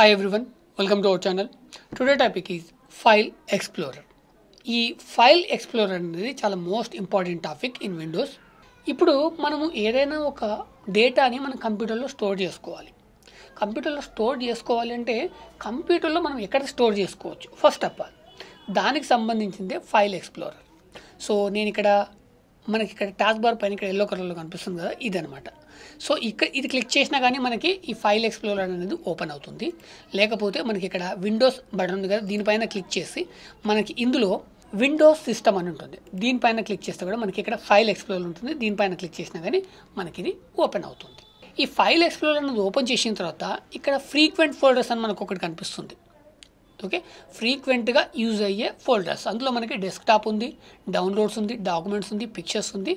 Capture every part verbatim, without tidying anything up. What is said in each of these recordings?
Hi everyone, welcome to our channel. Today topic is File Explorer. ఈ file explorer అనేది చాలా most important topic in Windows. ఇప్పుడు మనము ఏదైనా ఒక డేటాని మన కంప్యూటర్లో స్టోర్ చేసుకోవాలి. కంప్యూటర్లో స్టోర్ చేసుకోవాలి అంటే కంప్యూటర్లో మనం ఎక్కడ స్టోర్ చేసుకోవచ్చు ఫస్ట్ ఆఫ్ ఆల్ దానికి సంబంధించిందే ఫైల్ ఎక్స్ప్లోరర్. సో నేను ఇక్కడ మనకి ఇక్కడ టాస్క్ బార్ పైన ఇక్కడ ఎల్లో కలర్లో కనిపిస్తుంది కదా, ఇదనమాట. సో ఇక్కడ ఇది క్లిక్ చేసినా కానీ మనకి ఈ ఫైల్ ఎక్స్ప్లోరర్ అనేది ఓపెన్ అవుతుంది. లేకపోతే మనకి ఇక్కడ విండోస్ బటన్ ఉంది కదా, దీనిపైన క్లిక్ చేసి మనకి ఇందులో విండోస్ సిస్టమ్ అని ఉంటుంది, దీనిపైన క్లిక్ చేస్తే కూడా మనకి ఇక్కడ ఫైల్ ఎక్స్ప్లోరర్ ఉంటుంది. దీనిపైన క్లిక్ చేసినా కానీ మనకి ఇది ఓపెన్ అవుతుంది. ఈ ఫైల్ ఎక్స్ప్లోరర్ అనేది ఓపెన్ చేసిన తర్వాత ఇక్కడ ఫ్రీక్వెంట్ ఫోల్డర్స్ అని మనకు ఒకటి కనిపిస్తుంది. ఓకే, ఫ్రీక్వెంట్గా యూజ్ అయ్యే ఫోల్డర్స్, అందులో మనకి డెస్క్టాప్ ఉంది, డౌన్లోడ్స్ ఉంది, డాక్యుమెంట్స్ ఉంది, పిక్చర్స్ ఉంది.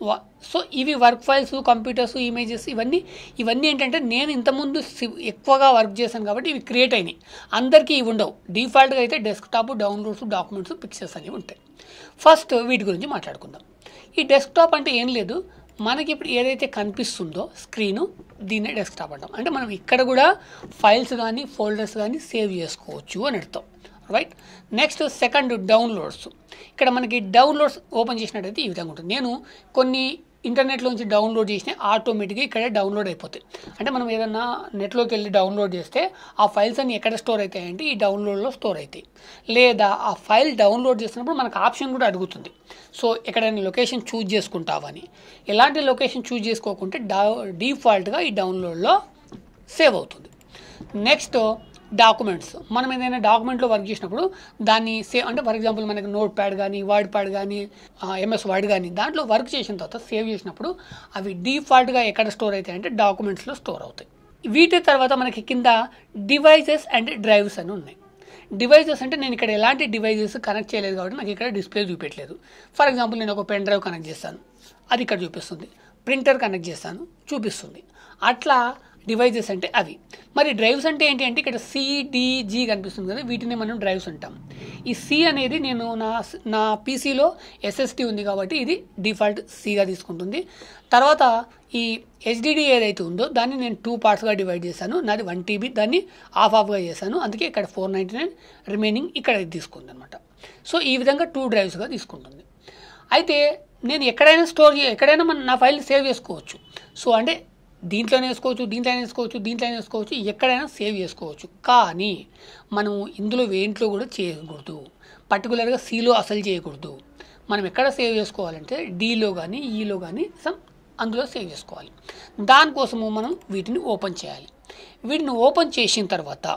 సో ఇవి వర్క్ ఫైల్స్, కంప్యూటర్స్, ఇమేజెస్, ఇవన్నీ ఇవన్నీ ఏంటంటే నేను ఇంతకుముందు ఎక్కువగా వర్క్ చేశాను కాబట్టి ఇవి క్రియేట్ అయినాయి. అందరికీ ఇవి ఉండవు. డిఫాల్ట్గా అయితే డెస్క్టాప్, డౌన్లోడ్స్, డాక్యుమెంట్స్, పిక్చర్స్ అనేవి ఉంటాయి. ఫస్ట్ వీటి గురించి మాట్లాడుకుందాం. ఈ డెస్క్టాప్ అంటే ఏం లేదు, మనకి ఇప్పుడు ఏదైతే కనిపిస్తుందో స్క్రీను, దీన్నే డెస్క్టాప్ అంటాం. అంటే మనం ఇక్కడ కూడా ఫైల్స్ కానీ ఫోల్డర్స్ కానీ సేవ్ చేసుకోవచ్చు అని అర్థం, రైట్. Next second downloads. ఇక్కడ మనకి డౌన్లోడ్స్ ఓపెన్ చేసినట్టయితే ఈ విధంగా ఉంటుంది. నేను కొన్ని ఇంటర్నెట్లోంచి డౌన్లోడ్ చేసిన ఆటోమేటిక్గా ఇక్కడే డౌన్లోడ్ అయిపోతాయి. అంటే మనం ఏదన్నా నెట్లోకి వెళ్ళి డౌన్లోడ్ చేస్తే ఆ ఫైల్స్ అన్ని ఎక్కడ స్టోర్ అవుతాయంటే ఈ డౌన్లోడ్లో స్టోర్ అవుతాయి. లేదా ఆ ఫైల్ డౌన్లోడ్ చేసినప్పుడు మనకు ఆప్షన్ కూడా అడుగుతుంది. సో ఎక్కడైనా లొకేషన్ చూజ్ చేసుకుంటావని, ఎలాంటి లొకేషన్ చూజ్ చేసుకోకుంటే డా డిఫాల్ట్గా ఈ డౌన్లోడ్లో సేవ్ అవుతుంది. Next documents. మనం ఏదైనా డాక్యుమెంట్లో వర్క్ చేసినప్పుడు దాన్ని సేవ్, అంటే ఫర్ ఎగ్జాంపుల్ మనకి నోట్ ప్యాడ్ కానీ వర్డ్ ప్యాడ్ కానీ ఎంఎస్ వర్డ్ కానీ దాంట్లో వర్క్ చేసిన తర్వాత సేవ్ చేసినప్పుడు అవి డిఫాల్ట్గా ఎక్కడ స్టోర్ అవుతాయి అంటే డాక్యుమెంట్స్లో స్టోర్ అవుతాయి. వీటి తర్వాత మనకి కింద డివైజెస్ అండ్ డ్రైవ్స్ అని ఉన్నాయి. డివైజెస్ అంటే నేను ఇక్కడ ఎలాంటి డివైజెస్ కనెక్ట్ చేయలేదు కాబట్టి నాకు ఇక్కడ డిస్ప్లే చూపెట్టలేదు. ఫర్ ఎగ్జాంపుల్ నేను ఒక పెన్ డ్రైవ్ కనెక్ట్ చేస్తాను, అది ఇక్కడ చూపిస్తుంది. ప్రింటర్ కనెక్ట్ చేస్తాను, చూపిస్తుంది. అట్లా డివైజెస్ అంటే అవి. మరి డ్రైవ్స్ అంటే ఏంటి అంటే ఇక్కడ సిడిజీ కనిపిస్తుంది కదా, వీటిని మనం డ్రైవ్స్ అంటాం. ఈ సి అనేది నేను నా నా పీసీలో ఎస్ఎస్డి ఉంది కాబట్టి ఇది డిఫాల్ట్ సిగా తీసుకుంటుంది. తర్వాత ఈ హెచ్డిడి ఏదైతే ఉందో దాన్ని నేను టూ పార్ట్స్గా డివైడ్ చేశాను. నాది వన్ టీబీ, దాన్ని ఆఫ్ ఆఫ్గా చేశాను. అందుకే ఇక్కడ ఫోర్ నైంటీ నైన్ రిమైనింగ్ ఇక్కడ తీసుకుంది అనమాట. సో ఈ విధంగా టూ డ్రైవ్స్గా తీసుకుంటుంది. అయితే నేను ఎక్కడైనా స్టోర్ ఎక్కడైనా మన నా ఫైల్ సేవ్ చేసుకోవచ్చు. సో అంటే దీంట్లోనే వేసుకోవచ్చు, దీంట్లోనే వేసుకోవచ్చు, దీంట్లోనే వేసుకోవచ్చు, ఎక్కడైనా సేవ్ చేసుకోవచ్చు. కానీ మనం ఇందులో వేంట్లో కూడా చేయకూడదు. పర్టికులర్గా సిలో అసలు చేయకూడదు. మనం ఎక్కడ సేవ్ చేసుకోవాలంటే డీలో కానీ ఈలో కానీ సమ్ అందులో సేవ్ చేసుకోవాలి. దానికోసము మనం వీటిని ఓపెన్ చేయాలి. వీటిని ఓపెన్ చేసిన తర్వాత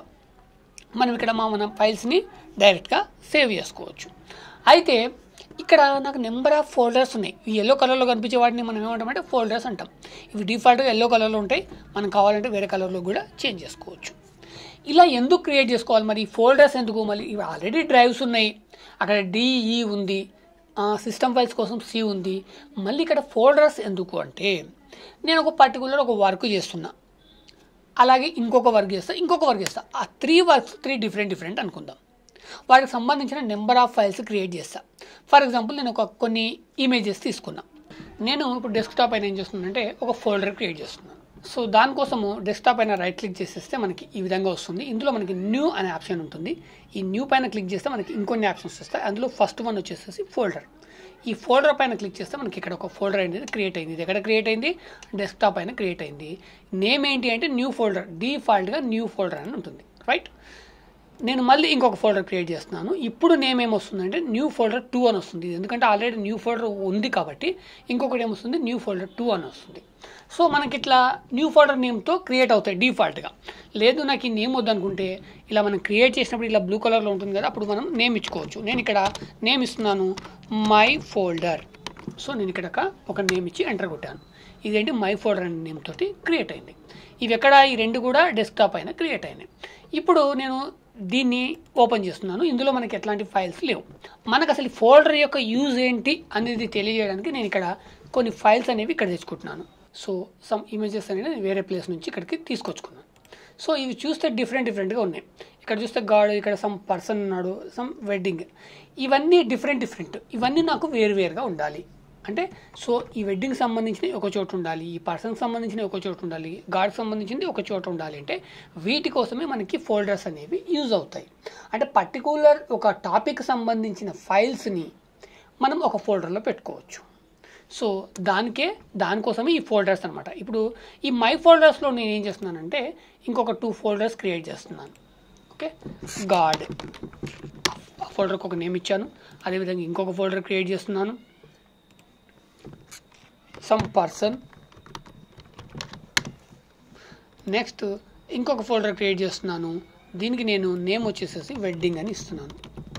మనం ఇక్కడ మా మన ఫైల్స్ని డైరెక్ట్గా సేవ్ చేసుకోవచ్చు. అయితే ఇక్కడ నాకు నెంబర్ ఆఫ్ ఫోల్డర్స్ ఉన్నాయి. ఈ ఎల్లో కలర్లో కనిపించే వాటిని మనం ఏమంటామంటే ఫోల్డర్స్ అంటాం. ఇవి డిఫాల్ట్గా ఎల్లో కలర్లో ఉంటాయి, మనం కావాలంటే వేరే కలర్లో కూడా చేంజ్ చేసుకోవచ్చు. ఇలా ఎందుకు క్రియేట్ చేసుకోవాలి మరి? ఈ ఫోల్డర్స్ ఎందుకు? మళ్ళీ ఇవి ఆల్రెడీ డ్రైవ్స్ ఉన్నాయి, అక్కడ డిఈ ఉంది, సిస్టమ్ ఫైల్స్ కోసం సి ఉంది, మళ్ళీ ఇక్కడ ఫోల్డర్స్ ఎందుకు అంటే నేను ఒక పర్టికులర్ ఒక వర్క్ చేస్తున్నా, అలాగే ఇంకొక వర్క్ చేస్తా, ఇంకొక వర్క్ చేస్తా. ఆ three works three different different అనుకుందాం. వాటికి సంబంధించిన నెంబర్ ఆఫ్ ఫైల్స్ క్రియేట్ చేస్తా. ఫర్ ఎగ్జాంపుల్ నేను ఒక కొన్ని ఇమేజెస్ తీసుకున్నా. నేను ఇప్పుడు డెస్క్టాప్ అయినా ఏం చేస్తున్నానంటే ఒక ఫోల్డర్ క్రియేట్ చేస్తున్నాను. సో దానికోసము డెస్క్టాప్ అయినా రైట్ క్లిక్ చేసేస్తే మనకి ఈ విధంగా వస్తుంది. ఇందులో మనకి న్యూ అనే ఆప్షన్ ఉంటుంది. ఈ న్యూ పైన క్లిక్ చేస్తే మనకి ఇంకొన్ని ఆప్షన్స్ వస్తాయి. అందులో ఫస్ట్ వన్ వచ్చేసి ఫోల్డర్. ఈ ఫోల్డర్ పైన క్లిక్ చేస్తే మనకి ఇక్కడ ఒక ఫోల్డర్ అనేది క్రియేట్ అయింది. ఇది ఎక్కడ క్రియేట్ అయింది? డెస్క్టాప్ పైన క్రియేట్ అయింది. నేమ్ ఏంటి అంటే న్యూ ఫోల్డర్, డిఫాల్ట్గా న్యూ ఫోల్డర్ అని ఉంటుంది, రైట్. నేను మళ్ళీ ఇంకొక ఫోల్డర్ క్రియేట్ చేస్తున్నాను. ఇప్పుడు నేమ్ ఏమొస్తుందంటే న్యూ ఫోల్డర్ టూ అని వస్తుంది. ఎందుకంటే ఆల్రెడీ న్యూ ఫోల్డర్ ఉంది కాబట్టి ఇంకొకటి ఏమొస్తుంది, న్యూ ఫోల్డర్ టూ అని వస్తుంది. సో మనకి ఇట్లా న్యూ ఫోల్డర్ నేమ్తో క్రియేట్ అవుతాయి డిఫాల్ట్గా. లేదు నాకు ఈ నేమ్ వద్దనుకుంటే ఇలా మనం క్రియేట్ చేసినప్పుడు ఇలా బ్లూ కలర్లో ఉంటుంది కదా, అప్పుడు మనం నేమ్ ఇచ్చుకోవచ్చు. నేను ఇక్కడ నేమ్ ఇస్తున్నాను మై ఫోల్డర్. సో నేను ఇక్కడ ఒక నేమ్ ఇచ్చి ఎంటర్ కొట్టాను. ఇదేంటి మై ఫోల్డర్ అనే నేమ్ తోటి క్రియేట్ అయింది. ఇవి ఎక్కడ ఈ రెండు కూడా డెస్క్టాప్ అయినా క్రియేట్ అయినాయి. ఇప్పుడు నేను దీన్ని ఓపెన్ చేస్తున్నాను. ఇందులో మనకి ఎట్లాంటి ఫైల్స్ లేవు. మనకు అసలు ఫోల్డర్ యొక్క యూజ్ ఏంటి అనేది తెలియజేయడానికి నేను ఇక్కడ కొన్ని ఫైల్స్ అనేవి ఇక్కడ తెచ్చుకుంటున్నాను. సో సమ్ ఇమేజెస్ అనేవి నేను వేరే ప్లేస్ నుంచి ఇక్కడికి తీసుకొచ్చుకున్నాను. సో ఇవి చూస్తే డిఫరెంట్ డిఫరెంట్గా ఉన్నాయి. ఇక్కడ చూస్తే గాడ్, ఇక్కడ సమ్ పర్సన్ ఉన్నాడు, సమ్ వెడ్డింగ్, ఇవన్నీ డిఫరెంట్ డిఫరెంట్. ఇవన్నీ నాకు వేరు వేరుగా ఉండాలి అంటే సో ఈ వెడ్డింగ్ సంబంధించినవి ఒక చోట ఉండాలి, ఈ పర్సన్కి సంబంధించినవి ఒక చోట ఉండాలి, గాడ్కి సంబంధించింది ఒక చోట ఉండాలి అంటే వీటి కోసమే మనకి ఫోల్డర్స్ అనేవి యూజ్ అవుతాయి. అంటే పర్టికులర్ ఒక టాపిక్ సంబంధించిన ఫైల్స్ని మనం ఒక ఫోల్డర్లో పెట్టుకోవచ్చు. సో దానికే దానికోసమే ఈ ఫోల్డర్స్ అనమాట. ఇప్పుడు ఈ మై ఫోల్డర్స్లో నేను ఏం చేస్తున్నానంటే ఇంకొక టూ ఫోల్డర్స్ క్రియేట్ చేస్తున్నాను. ఓకే, గాడ్ ఆ ఫోల్డర్కి ఒక నేమ్ ఇచ్చాను. అదేవిధంగా ఇంకొక ఫోల్డర్ క్రియేట్ చేస్తున్నాను, సమ్ పర్సన్. నెక్స్ట్ ఇంకొక ఫోల్డర్ క్రియేట్ చేస్తున్నాను, దీనికి నేను నేమ్ వచ్చేసేసి వెడ్డింగ్ అని ఇస్తున్నాను.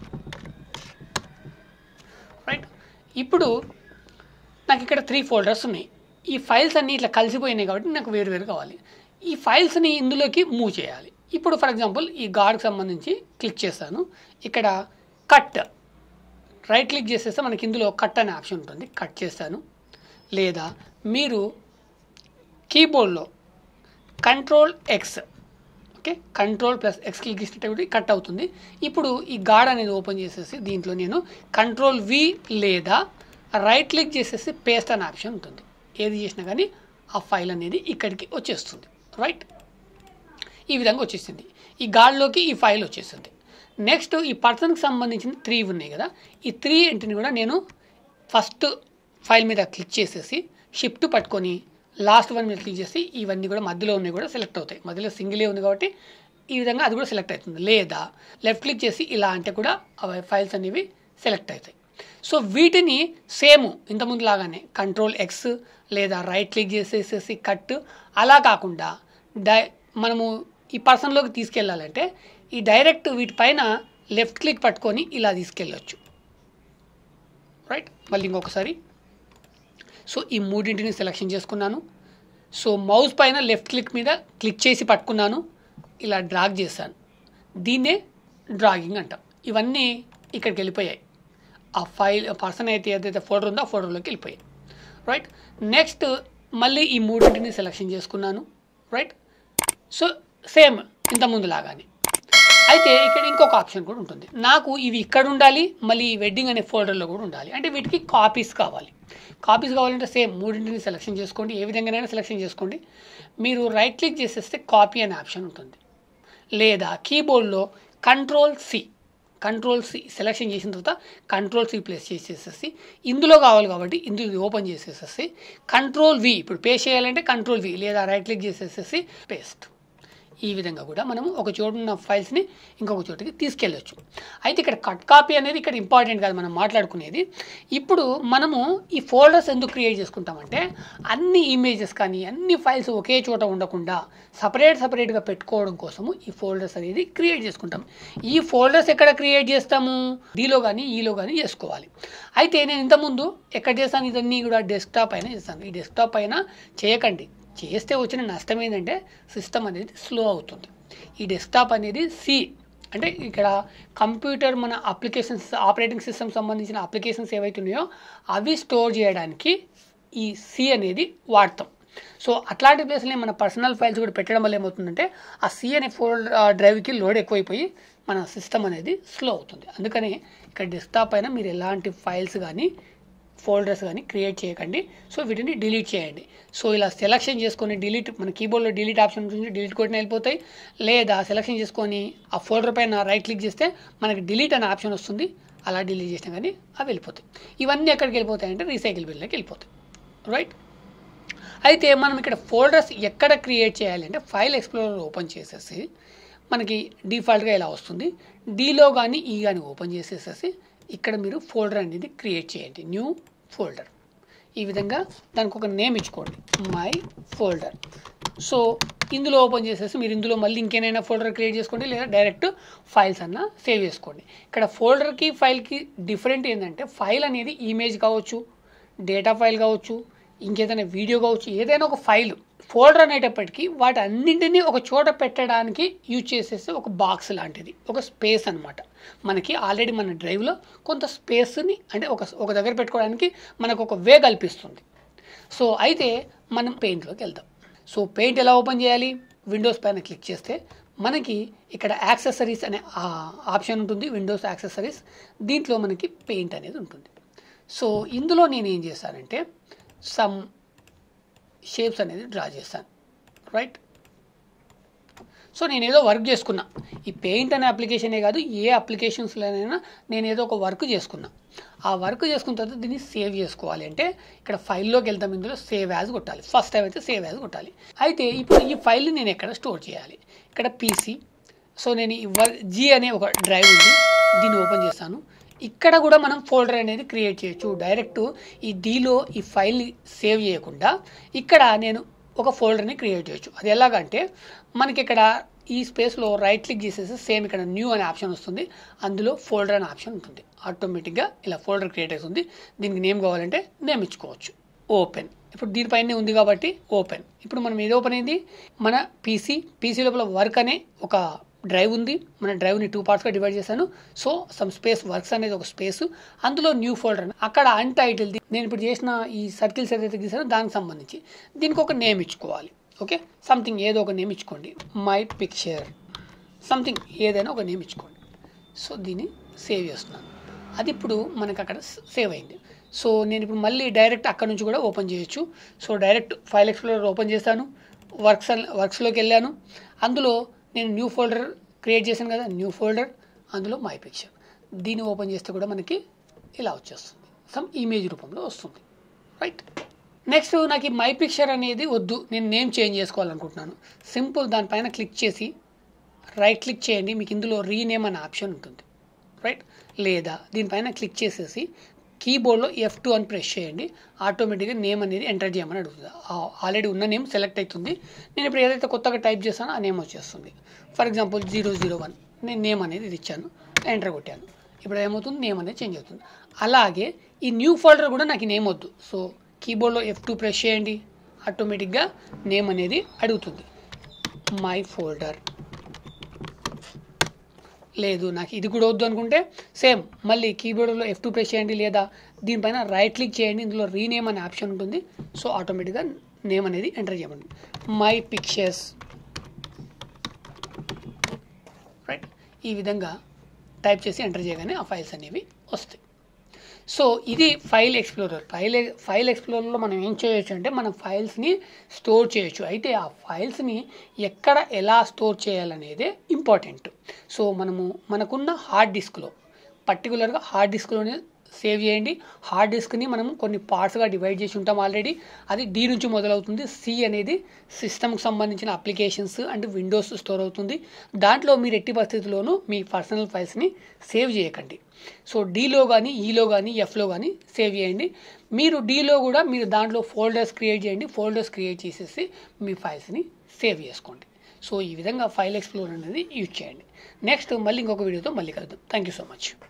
రైట్, ఇప్పుడు నాకు ఇక్కడ త్రీ ఫోల్డర్స్ ఉన్నాయి. ఈ ఫైల్స్ అన్నీ ఇట్లా కలిసిపోయినాయి కాబట్టి నాకు వేరు వేరు కావాలి. ఈ ఫైల్స్ని ఇందులోకి మూవ్ చేయాలి. ఇప్పుడు ఫర్ ఎగ్జాంపుల్ ఈ గాడ్కి సంబంధించి క్లిక్ చేశాను, ఇక్కడ కట్ రైట్ క్లిక్ చేసేస్తే మనకి ఇందులో కట్ అనే ఆప్షన్ ఉంటుంది, కట్ చేస్తాను. లేదా మీరు కీబోర్డ్లో control X, okay control plus X click చేసినట్టు కట్ అవుతుంది. ఇప్పుడు ఈ గాడ్ అనేది ఓపెన్ చేసేసి దీంట్లో నేను కంట్రోల్ వి లేదా రైట్ క్లిక్ చేసేసి పేస్ట్ అనే ఆప్షన్ ఉంటుంది. ఏది చేసినా కానీ ఆ ఫైల్ అనేది ఇక్కడికి వచ్చేస్తుంది. రైట్, ఈ విధంగా వచ్చేసింది. ఈ గాడ్లోకి ఈ ఫైల్ వచ్చేసింది. నెక్స్ట్ ఈ పర్సన్కి సంబంధించిన త్రీ ఉన్నాయి కదా, ఈ త్రీ ఇంటిని కూడా నేను ఫస్ట్ ఫైల్ మీద క్లిక్ చేసేసి షిఫ్ట్ పట్టుకొని లాస్ట్ వన్ మీద క్లిక్ చేసి ఇవన్నీ కూడా మధ్యలో ఉన్నాయి కూడా సెలెక్ట్ అవుతాయి. మధ్యలో సింగిలే ఉంది కాబట్టి ఈ విధంగా అది కూడా సెలెక్ట్ అవుతుంది. లేదా లెఫ్ట్ క్లిక్ చేసి ఇలా అంటే కూడా అవి ఫైల్స్ అనేవి సెలెక్ట్ అవుతాయి. సో వీటిని సేమ్ ఇంతకుముందు లాగానే కంట్రోల్ ఎక్స్ లేదా రైట్ క్లిక్ చేసేసేసి కట్, అలా కాకుండా డై మనము ఈ పర్సన్లోకి తీసుకెళ్ళాలంటే ఈ డైరెక్ట్ వీటిపైన లెఫ్ట్ క్లిక్ పట్టుకొని ఇలా తీసుకెళ్ళొచ్చు. రైట్, మళ్ళీ ఇంకొకసారి. సో ఈ మూడింటిని సెలెక్షన్ చేసుకున్నాను. సో మౌస్ పైన లెఫ్ట్ క్లిక్ మీద క్లిక్ చేసి పట్టుకున్నాను, ఇలా డ్రాగ్ చేశాను. దీన్నే డ్రాగింగ్ అంటాం. ఇవన్నీ ఇక్కడికి వెళ్ళిపోయాయి. ఆ ఫైల్ పర్సన్ అయితే ఏదైతే ఫోల్డర్ ఉందో ఆ ఫోల్డర్లోకి వెళ్ళిపోయాయి. రైట్, నెక్స్ట్ మళ్ళీ ఈ మూడింటిని సెలెక్షన్ చేసుకున్నాను. రైట్, సో సేమ్ ఇంతకుముందు లాగానే. అయితే ఇక్కడ ఇంకొక ఆప్షన్ కూడా ఉంటుంది, నాకు ఇవి ఇక్కడ ఉండాలి, మళ్ళీ ఈ వెడ్డింగ్ అనే ఫోల్డర్లో కూడా ఉండాలి. అంటే వీటికి కాపీస్ కావాలి. కాపీస్ కావాలంటే సేమ్ మూడింటిని సెలెక్షన్ చేసుకోండి, ఏ విధంగానైనా సెలెక్షన్ చేసుకోండి. మీరు రైట్ క్లిక్ చేసేస్తే కాపీ అనే ఆప్షన్ ఉంటుంది. లేదా కీబోర్డ్లో control C control C selection చేసిన తర్వాత కంట్రోల్ సి ప్లేస్ చేసేసేసి ఇందులో కావాలి కాబట్టి ఇందులో ఓపెన్ చేసేసేసి కంట్రోల్ వి, ఇప్పుడు పేస్ట్ చేయాలంటే కంట్రోల్ వి లేదా రైట్ క్లిక్ చేసేసేసి పేస్ట్. ఈ విధంగా కూడా మనము ఒక చోటు ఉన్న ఫైల్స్ని ఇంకొక చోటుకి తీసుకెళ్ళొచ్చు. అయితే ఇక్కడ కట్ కాపీ అనేది ఇక్కడ ఇంపార్టెంట్ కాదు మనం మాట్లాడుకునేది. ఇప్పుడు మనము ఈ ఫోల్డర్స్ ఎందుకు క్రియేట్ చేసుకుంటామంటే అన్ని ఇమేజెస్ కానీ అన్ని ఫైల్స్ ఒకే చోట ఉండకుండా సపరేట్ సపరేట్గా పెట్టుకోవడం కోసము ఈ ఫోల్డర్స్ అనేది క్రియేట్ చేసుకుంటాం. ఈ ఫోల్డర్స్ ఎక్కడ క్రియేట్ చేస్తాము, డీలో కానీ ఈలో కానీ చేసుకోవాలి. అయితే నేను ఇంతకుముందు ఎక్కడ చేస్తాను, ఇదన్నీ కూడా డెస్క్టాప్ పైన చేస్తాను. ఈ డెస్క్టాప్ పైన చేయకండి, చేస్తే వచ్చిన నష్టం ఏంటంటే సిస్టమ్ అనేది స్లో అవుతుంది. ఈ డెస్క్టాప్ అనేది సి అంటే ఇక్కడ కంప్యూటర్ మన అప్లికేషన్స్ ఆపరేటింగ్ సిస్టమ్ సంబంధించిన అప్లికేషన్స్ ఏవైతే ఉన్నాయో అవి స్టోర్ చేయడానికి ఈ సి అనేది వాడతాం. సో అట్లాంటి ప్లేస్లో మన పర్సనల్ ఫైల్స్ కూడా పెట్టడం వల్ల ఏమవుతుందంటే ఆ సి అనే ఫోల్డ్ డ్రైవ్కి లోడ్ ఎక్కువైపోయి మన సిస్టమ్ అనేది స్లో అవుతుంది. అందుకని ఇక్కడ డెస్క్టాప్ పైన మీరు ఎలాంటి ఫైల్స్ కానీ ఫోల్డర్స్ కానీ క్రియేట్ చేయకండి. సో వీటిని డిలీట్ చేయండి. సో ఇలా సెలెక్షన్ చేసుకొని డిలీట్, మన కీబోర్డ్లో డిలీట్ ఆప్షన్ ఉంటుంది, డిలీట్ కొట్టిన వెళ్ళిపోతాయి. లేదా సెలెక్షన్ చేసుకొని ఆ ఫోల్డర్ పైన రైట్ క్లిక్ చేస్తే మనకి డిలీట్ అనే ఆప్షన్ వస్తుంది, అలా డిలీట్ చేసినా కానీ అవి వెళ్ళిపోతాయి. ఇవన్నీ ఎక్కడికి వెళ్ళిపోతాయి అంటే రీసైకిల్ బిల్లోకి వెళ్ళిపోతాయి. రైట్, అయితే మనం ఇక్కడ ఫోల్డర్స్ ఎక్కడ క్రియేట్ చేయాలి అంటే ఫైల్ ఎక్స్ప్లోరర్ ఓపెన్ చేసేసి మనకి డిఫాల్ట్గా ఇలా వస్తుంది. డీలో కానీ ఈ కానీ ఓపెన్ చేసేసేసి ఇక్కడ మీరు ఫోల్డర్ అనేది క్రియేట్ చేయండి, న్యూ ఫోల్డర్. ఈ విధంగా దానికి ఒక నేమ్ ఇచ్చుకోండి, మై ఫోల్డర్. సో ఇందులో ఓపెన్ చేసేసి మీరు ఇందులో మళ్ళీ ఇంకేనైనా ఫోల్డర్ క్రియేట్ చేసుకోండి, లేదా డైరెక్ట్ ఫైల్స్ అన్న సేవ్ చేసుకోండి. ఇక్కడ ఫోల్డర్కి ఫైల్కి డిఫరెంట్ ఏంటంటే ఫైల్ అనేది ఇమేజ్ కావచ్చు, డేటా ఫైల్ కావచ్చు, ఇంకేదైనా వీడియో కావచ్చు, ఏదైనా ఒక ఫైల్. ఫోల్డర్ అనేటప్పటికీ వాటి అన్నింటినీ ఒక చోట పెట్టడానికి యూజ్ చేసేసి ఒక బాక్స్ లాంటిది, ఒక స్పేస్ అనమాట. మనకి ఆల్రెడీ మన డ్రైవ్లో కొంత స్పేస్ని అంటే ఒక ఒక దగ్గర పెట్టుకోవడానికి మనకు ఒక వే కల్పిస్తుంది. సో అయితే మనం పెయింట్లోకి వెళ్దాం. సో పెయింట్ ఎలా ఓపెన్ చేయాలి, విండోస్ పైన క్లిక్ చేస్తే మనకి ఇక్కడ యాక్సెసరీస్ అనే ఆప్షన్ ఉంటుంది, విండోస్ యాక్సెసరీస్. దీంట్లో మనకి పెయింట్ అనేది ఉంటుంది. సో ఇందులో నేను ఏం చేస్తానంటే సమ్ షేప్స్ అనేది డ్రా చేస్తాను, రైట్. సో నేను ఏదో వర్క్ చేసుకున్నా, ఈ పెయింట్ అనే అప్లికేషనే కాదు ఏ అప్లికేషన్స్లోనైనా నేను ఏదో ఒక వర్క్ చేసుకున్నా. ఆ వర్క్ చేసుకున్న తర్వాత దీన్ని సేవ్ చేసుకోవాలి అంటే ఇక్కడ ఫైల్లోకి వెళ్తాం, ఇందులో సేవ్ యాజ్ కొట్టాలి. ఫస్ట్ టైం అయితే సేవ్ యాజ్ కొట్టాలి. అయితే ఇప్పుడు ఈ ఫైల్ని నేను ఎక్కడ స్టోర్ చేయాలి, ఇక్కడ పీసీ. సో నేను ఈ వర్ జీ అనే ఒక డ్రైవ్ ఉంది, దీన్ని ఓపెన్ చేస్తాను. ఇక్కడ కూడా మనం ఫోల్డర్ అనేది క్రియేట్ చేయొచ్చు. డైరెక్ట్ ఈ డీలో ఈ ఫైల్ని సేవ్ చేయకుండా ఇక్కడ నేను ఒక ఫోల్డర్ని క్రియేట్ చేయొచ్చు. అది ఎలాగంటే మనకి ఇక్కడ ఈ స్పేస్లో రైట్ క్లిక్ చేసేసి సేమ్ ఇక్కడ న్యూ అనే ఆప్షన్ వస్తుంది, అందులో ఫోల్డర్ అనే ఆప్షన్ ఉంటుంది. ఆటోమేటిక్గా ఇలా ఫోల్డర్ క్రియేట్ అవుతుంది. దీనికి నేమ్ కావాలంటే నేమ్ ఇచ్చుకోవచ్చు. ఓపెన్, ఇప్పుడు దీనిపైనే ఉంది కాబట్టి ఓపెన్. ఇప్పుడు మనం ఏది ఓపెన్ అయింది, మన పీసీ. పీసీ లోపల వర్క్ అనే ఒక డ్రైవ్ ఉంది. మన డ్రైవ్ని టూ పార్ట్స్గా డివైడ్ చేశాను. సో సమ్ స్పేస్ వర్క్స్ అనేది ఒక స్పేస్, అందులో న్యూ ఫోల్డర్ అక్కడ అన్టైటిల్. నేను ఇప్పుడు చేసిన ఈ సర్కిల్స్ ఏదైతే గీసానో దానికి సంబంధించి దీనికి ఒక నేమ్ ఇచ్చుకోవాలి. ఓకే, సంథింగ్ ఏదో ఒక నేమ్ ఇచ్చుకోండి. మై పిక్చర్ సంథింగ్ ఏదైనా ఒక నేమ్ ఇచ్చుకోండి. సో దీన్ని సేవ్ చేస్తున్నాను. అది ఇప్పుడు మనకు అక్కడ సేవ్ అయింది. సో నేను ఇప్పుడు మళ్ళీ డైరెక్ట్ అక్కడ నుంచి కూడా ఓపెన్ చేయొచ్చు. So direct file explorer open చేస్తాను, వర్క్స్ వర్క్స్లోకి వెళ్ళాను. అందులో నేను న్యూ ఫోల్డర్ క్రియేట్ చేశాను కదా, న్యూ ఫోల్డర్, అందులో మై పిక్చర్. దీన్ని ఓపెన్ చేస్తే కూడా మనకి ఇలా వచ్చేస్తుంది, సమ్ ఇమేజ్ రూపంలో వస్తుంది, రైట్. నెక్స్ట్ నాకు ఈ మై పిక్చర్ అనేది వద్దు, నేను నేమ్ చేంజ్ చేసుకోవాలనుకుంటున్నాను. సింపుల్ దానిపైన క్లిక్ చేసి రైట్ క్లిక్ చేయండి, మీకు ఇందులో రీనేమ్ అనే ఆప్షన్ ఉంటుంది, రైట్. లేదా దీనిపైన క్లిక్ చేసేసి కీబోర్డ్లో ఎఫ్ టూ అని ప్రెస్ చేయండి, ఆటోమేటిక్గా నేమ్ అనేది ఎంటర్ చేయమని అడుగుతుంది. ఆల్రెడీ ఉన్న నేమ్ సెలెక్ట్ అవుతుంది. నేను ఇప్పుడు ఏదైతే కొత్తగా టైప్ చేస్తానో ఆ నేమ్ వచ్చేస్తుంది. For example zero zero one నేను నేమ్ అనేది ఇది ఇచ్చాను, ఎంటర్ కొట్టాను. ఇప్పుడు ఏమవుతుంది, నేమ్ అనేది చేంజ్ అవుతుంది. అలాగే ఈ న్యూ ఫోల్డర్ కూడా నాకు నేమ్ వద్దు. సో కీబోర్డ్లో ఎఫ్ టూ ప్రెస్ చేయండి, ఆటోమేటిక్గా నేమ్ అనేది అడుగుతుంది, మై ఫోల్డర్. లేదు నాకు ఇది కూడా వద్దు అనుకుంటే సేమ్ మళ్ళీ కీబోర్డ్లో ఎఫ్ టూ ప్రెస్ చేయండి, లేదా దీనిపైన రైట్ క్లిక్ చేయండి, ఇందులో రీనేమ్ అనే ఆప్షన్ ఉంటుంది. సో ఆటోమేటిక్గా నేమ్ అనేది ఎంటర్ చేయమండి, మై పిక్చర్స్, రైట్. ఈ విధంగా టైప్ చేసి ఎంటర్ చేయగానే ఆ ఫైల్స్ అనేవి వస్తాయి. సో ఇది ఫైల్ ఎక్స్ప్లోరర్. ఫైల్ ఫైల్ ఎక్స్ప్లోరర్లో మనం ఏం చేయొచ్చు అంటే మనం ఫైల్స్ని స్టోర్ చేయొచ్చు. అయితే ఆ ఫైల్స్ని ఎక్కడ ఎలా స్టోర్ చేయాలనేదే ఇంపార్టెంట్. సో మనము మనకున్న హార్డ్ డిస్క్లో, పర్టికులర్గా హార్డ్ డిస్క్లోనే సేవ్ చేయండి. హార్డ్ డిస్క్ని మనం కొన్ని పార్ట్స్గా డివైడ్ చేసి ఉంటాం ఆల్రెడీ. అది డి నుంచి మొదలవుతుంది. సి అనేది సిస్టమ్కి సంబంధించిన అప్లికేషన్స్ అండ్ విండోస్ స్టోర్ అవుతుంది. దాంట్లో మీరు ఎట్టి పరిస్థితుల్లోనూ మీ పర్సనల్ ఫైల్స్ని సేవ్ చేయకండి. సో డీలో కానీ ఈలో కానీ ఎఫ్లో కానీ సేవ్ చేయండి. మీరు డీలో కూడా మీరు దాంట్లో ఫోల్డర్స్ క్రియేట్ చేయండి. ఫోల్డర్స్ క్రియేట్ చేసేసి మీ ఫైల్స్ని సేవ్ చేసుకోండి. సో ఈ విధంగా ఫైల్ ఎక్స్ప్లోరర్ అనేది యూజ్ చేయండి. నెక్స్ట్ మళ్ళీ ఇంకొక వీడియోతో మళ్ళీ కలుద్దాం. Thank you so much.